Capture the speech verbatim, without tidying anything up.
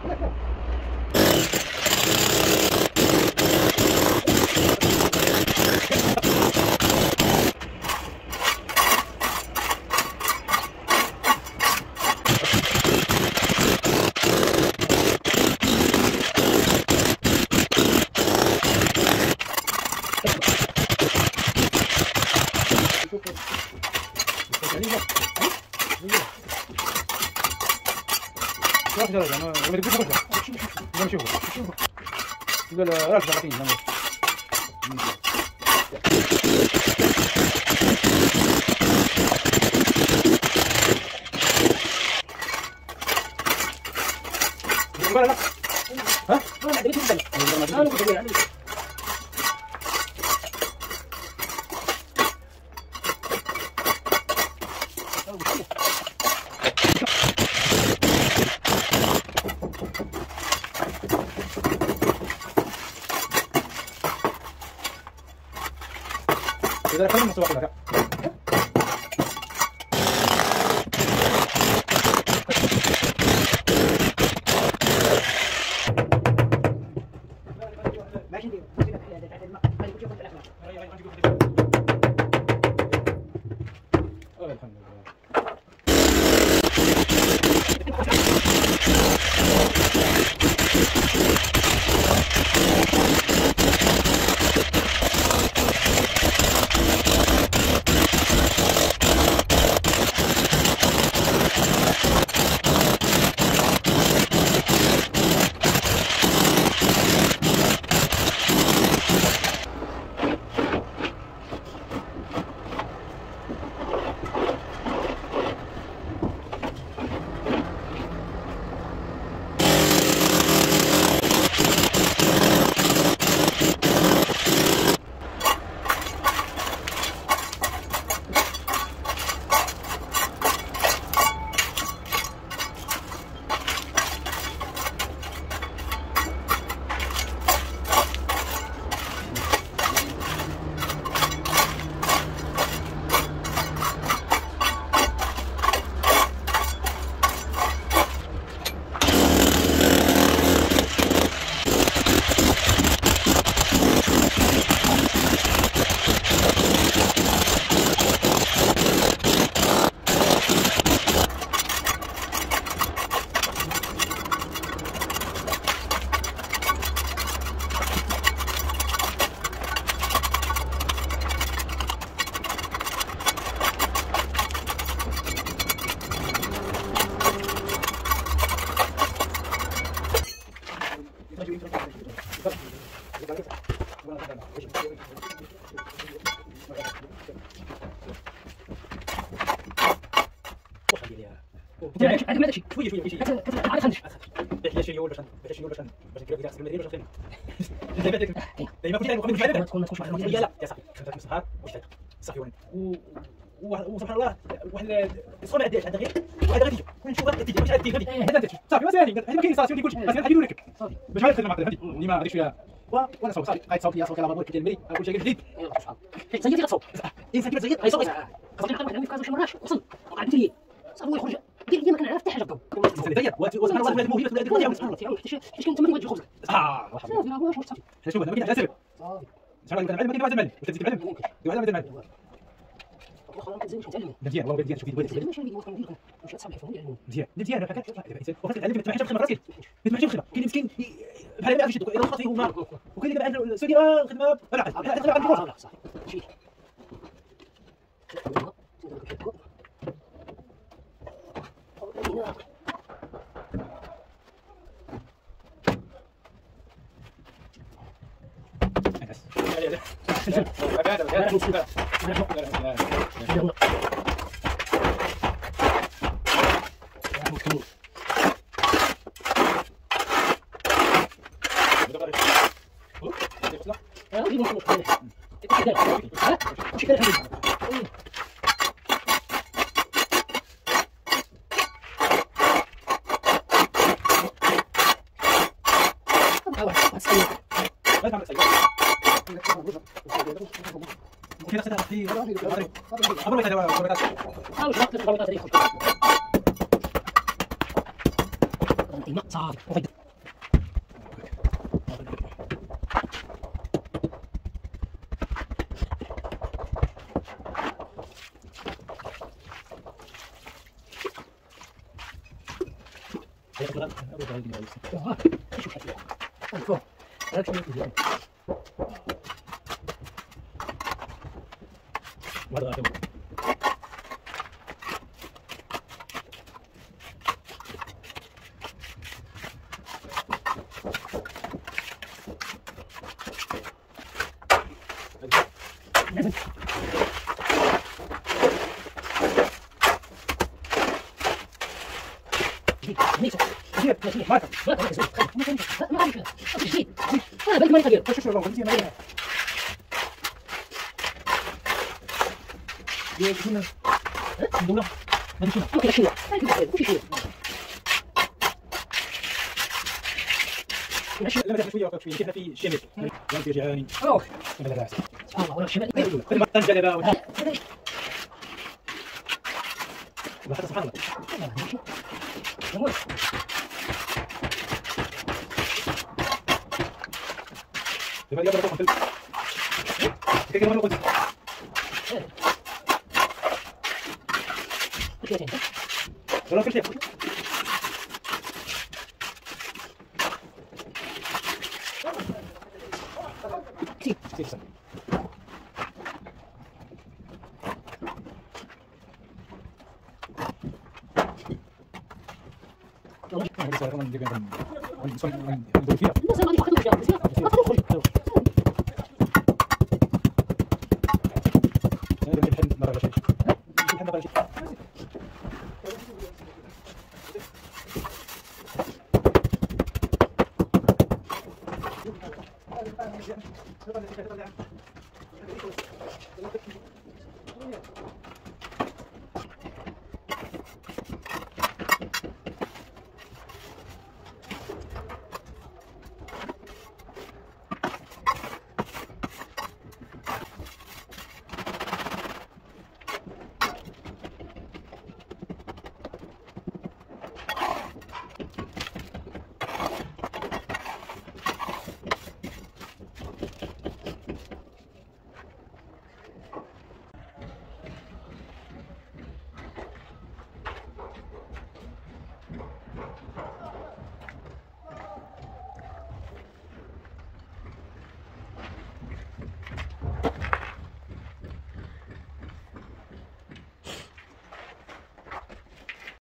لا لا انا ما نقدرش نقولها لا نشوفه لا لا راجع عطيني لا لا لا ها انا عندي جدا انا كنت عندي إذا خلينا نسوق لها ماشي دي الحمد لله عندك هذا الشيء شويه شويه شويه عاد خندش باش شي ولا شن باش شي ولا شن باش كيف يحسب المدينه باش خدمه دائما كنت مقابل مشاهد ما تكون تكونش لا لا يا صاحبي خدمت مسهار واش صافي وسبحان الله واحد الصوره ما عندهاش عندها غير واحد غادي ونشوف غادي تيجي واش غادي تيجي هذا صافي وسهل حيت ما كاين ستاسيون اللي يقول لك غادي نركب صافي باش غادي نخدم هذه اللي ما غاديش فيها وانا صوت صافي قايد صوتي صوتي راه كيدير المري كل شيء جديد زيد غتصوت الانسان كيف زيد غيصوت خاصني نقدر واحد في كازو شي مرات وصل وقع الدريه صافي هو يخرج دير لي ما كنعرف حتى حاجه بقى وسبحان الله الموهبه تبدا ديال سبحان الله حيت كان تما كتجي خبزك اه صافي ما واش صافي شوف انا ما كاين حتى سبب صافي شحال كنعلم ما كاين واحد المعلم واش تزيد المعلم واحد واحد المعلم واخا ما كتزيدش نتعلم مزيان والله مزيان شوفي دويت ماشي اللي كندير واش صاحبي يفهموا يعلموا مزيان مزيان راه كتعرف وخاصك تتعلم ما حاجه تخدم راسك ما حاجه تخدم كاين مسكين بحال ما فيش الا وقفت فيه هما وكاين اللي عنده سولي راه الخدمه لا الخدمه عندي صافي شي ممكن اخذها في قبل ما يتداول الكاميرات او وقت الكاميرات اللي يخرج ايوه صافي وغير لما تاخذ شويه وقت شويه كيف في الشمال يعني في جهاني اوه سبحان الله سبحان الله ولا الشمال ما تنجلبا ولا حتى سبحان الله لما يقدر يروح في كيف كمان قلت ولا في شيء كيف كيف والله كمان كمان